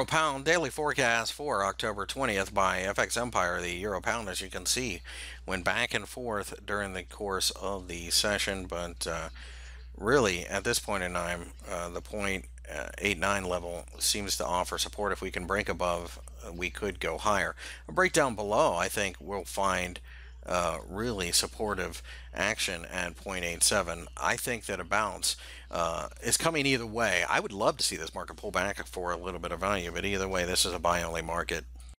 Euro pound daily forecast for October 20th by FX Empire. The euro pound, as you can see, went back and forth during the course of the session, but really at this point in time, the 0.89 level seems to offer support. If we can break above, we could go higher. A breakdown below, I think we'll find really supportive action at 0.87. I think that a bounce is coming either way. I would love to see this market pull back for a little bit of value, but either way, this is a buy only market.